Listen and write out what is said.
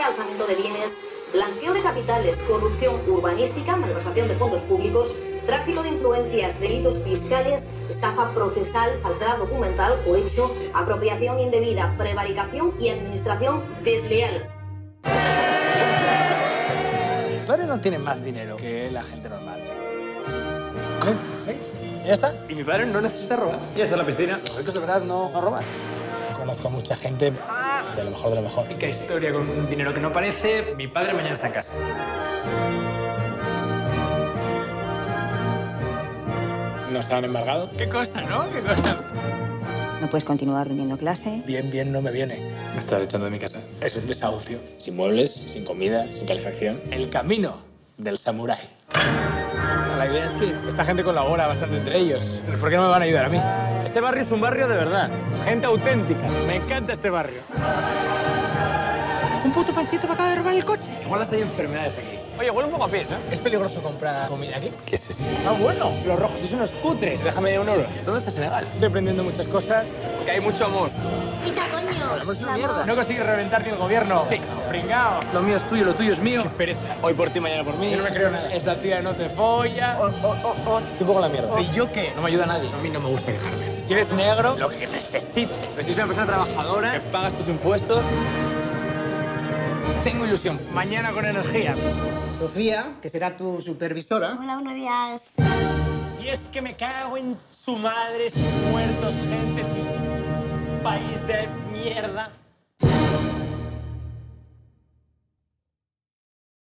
alzamiento de bienes, blanqueo de capitales, corrupción urbanística, malversación de fondos públicos, tráfico de influencias, delitos fiscales, estafa procesal, falsedad documental, cohecho, apropiación indebida, prevaricación y administración desleal. Mi padre no tiene más dinero que la gente normal. ¿Veis? Ya está. Y mi padre no necesita robar. Ya está en la piscina. Los ricos de verdad no roban. Conozco a mucha gente de lo mejor de lo mejor. Qué historia con un dinero que no parece. Mi padre mañana está en casa. Nos han embargado. ¿Qué cosa, no? ¿Qué cosa? No puedes continuar rindiendo clase. Bien no me viene. Me estás echando de mi casa. Es un desahucio. Sin muebles, sin comida, sin calefacción. El camino del samurái. O sea, la idea es que esta gente colabora bastante entre ellos. ¿Por qué no me van a ayudar a mí? Este barrio es un barrio de verdad. Gente auténtica. Me encanta este barrio. ¿Un puto panchito para acabar de robar el coche? Igual hasta hay enfermedades aquí. Oye, huele un poco a pies, ¿eh? ¿Es peligroso comprar comida aquí? ¿Qué es esto? Ah, bueno. Los rojos son unos cutres. Déjame €1. ¿Dónde está Senegal? Estoy aprendiendo muchas cosas. Que hay mucho amor. ¡Quita, coño! El amor es una mierda. No consigues reventar ni el gobierno. Sí. Pringao. Lo mío es tuyo, lo tuyo es mío. Qué pereza. Hoy por ti, mañana por mí. Yo no me creo nada. Esa tía no te folla. Estoy un poco en la mierda. ¿Y yo qué? No me ayuda nadie. A mí no me gusta quejarme. ¿Quieres negro? Lo que necesites. Si eres una persona trabajadora, que pagas tus impuestos. Tengo ilusión. Mañana con energía. Sofía, que será tu supervisora. Hola, buenos días. Y es que me cago en su madre, muertos, gente, país de mierda.